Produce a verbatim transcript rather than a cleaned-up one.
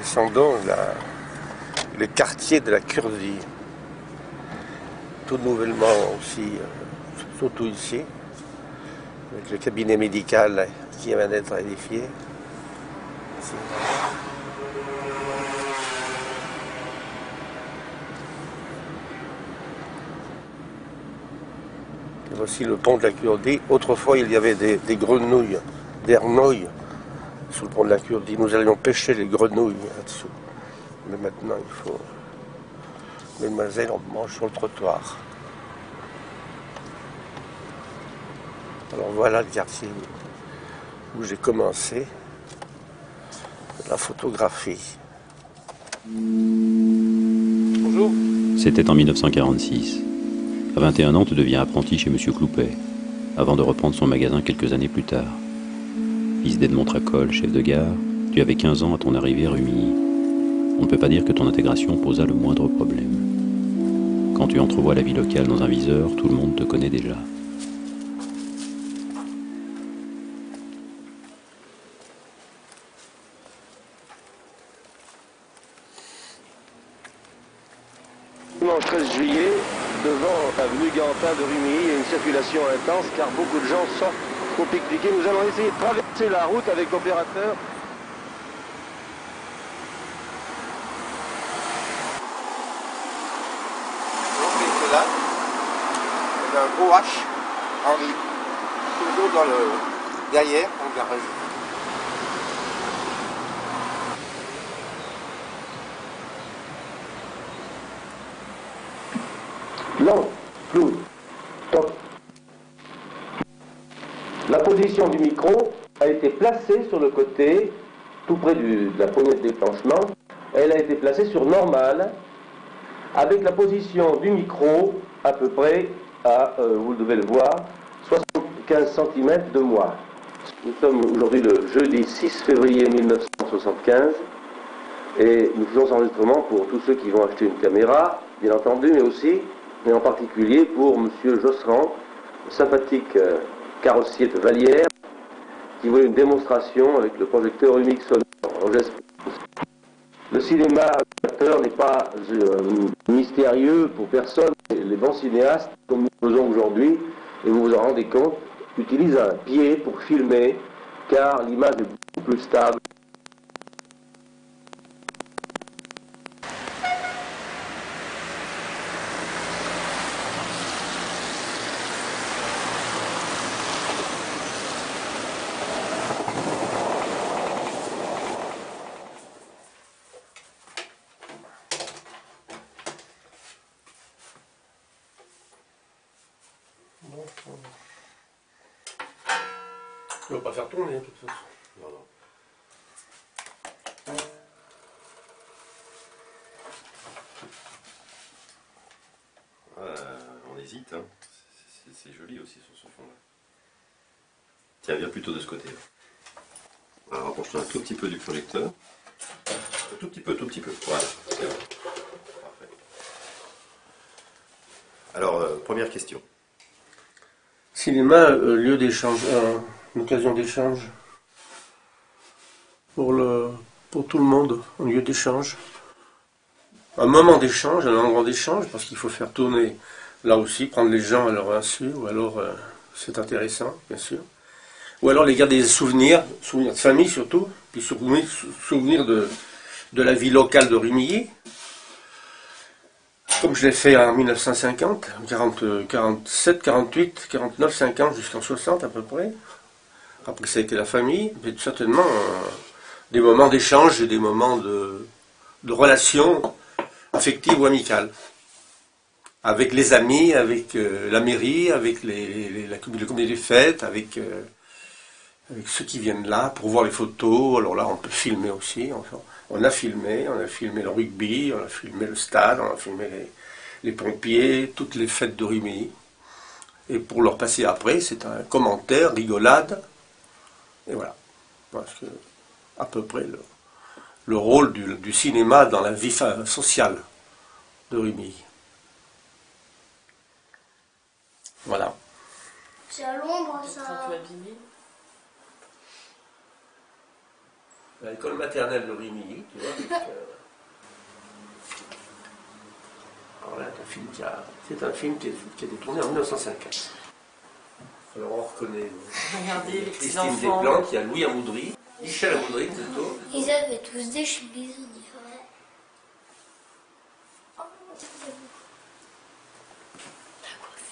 descendons la, le quartier de la Curdie, tout nouvellement aussi, euh, surtout ici, avec le cabinet médical qui vient d'être édifié. Ici. Et voici le pont de la Curdie. Autrefois, il y avait des, des grenouilles, des renouilles sous le pont de la Curdie. Nous allions pêcher les grenouilles là-dessous. Mais maintenant, il faut... Mesdemoiselles, on mange sur le trottoir. Alors voilà le quartier où j'ai commencé la photographie. Bonjour. C'était en mille neuf cent quarante-six. À vingt et un ans, tu deviens apprenti chez Monsieur Cloupet, avant de reprendre son magasin quelques années plus tard. Fils d'Edmond Tracol, chef de gare, tu avais quinze ans à ton arrivée à Rumilly. On ne peut pas dire que ton intégration posa le moindre problème. Quand tu entrevois la vie locale dans un viseur, tout le monde te connaît déjà. Dimanche treize juillet, devant l'avenue Gantin de Rumilly, il y a une circulation intense car beaucoup de gens sortent pour pique-niquer. Nous allons essayer de traverser la route avec l'opérateur. Donc là, il y a un gros H, Henri, toujours dans le derrière, en garage. Lent, flou, top. La position du micro a été placée sur le côté, tout près du, de la poignée de déclenchement. Elle a été placée sur normal, avec la position du micro à peu près à, euh, vous devez le voir, soixante-quinze centimètres de moi. Nous sommes aujourd'hui le jeudi six février mille neuf cent soixante-quinze et nous faisons cet enregistrement pour tous ceux qui vont acheter une caméra, bien entendu, mais aussi et en particulier pour M. Josserand, sympathique euh, carrossier de Vallière, qui voulait une démonstration avec le projecteur Umix sonore. Le cinéma amateur n'est pas euh, mystérieux pour personne. Les bons cinéastes, comme nous faisons aujourd'hui, et vous vous en rendez compte, utilisent un biais pour filmer, car l'image est beaucoup plus stable. On ne va pas faire tourner, de toute façon. Non, non. Euh, on hésite, hein. C'est joli aussi sur ce fond-là. Tiens, viens plutôt de ce côté. Alors, rapproche-toi un tout petit peu du projecteur. Un tout petit peu, tout petit peu. Voilà, c'est bon. Parfait. Alors, euh, première question. Cinéma, euh, lieu d'échange, euh, une occasion d'échange pour, le, pour tout le monde, un lieu d'échange. Un moment d'échange, un endroit d'échange, parce qu'il faut faire tourner, là aussi, prendre les gens à leur insu, ou alors euh, c'est intéressant, bien sûr. Ou alors les garder des souvenirs, souvenirs de famille surtout, puis souvenirs, souvenirs de, de la vie locale de Rumilly. Comme je l'ai fait en mille neuf cent cinquante, quarante, quarante-sept, quarante-huit, quarante-neuf, cinquante, jusqu'en soixante à peu près. Après ça a été la famille, mais certainement euh, des moments d'échange et des moments de, de relations affectives ou amicales. Avec les amis, avec euh, la mairie, avec les, les, la, le comité des fêtes, avec, euh, avec ceux qui viennent là pour voir les photos. Alors là, on peut filmer aussi. Enfin, on a filmé, on a filmé le rugby, on a filmé le stade, on a filmé les, les pompiers, toutes les fêtes de Rumilly. Et pour leur passer après, c'est un commentaire, rigolade. Et voilà. Parce que, à peu près, le, le rôle du, du cinéma dans la vie sociale de Rumilly. Voilà. C'est à l'ombre, ça. à l'école maternelle de Rimini, tu vois. Avec, euh... Alors là, c'est un film qui a, c'est un film qui a, qui a été tourné en mille neuf cent cinquante. Alors on reconnaît Regardez les petits Christine enfants. Desplanques, il y a Louis Amoudry, Michel Amoudry plutôt. Ils avaient tous des chemises, on dirait.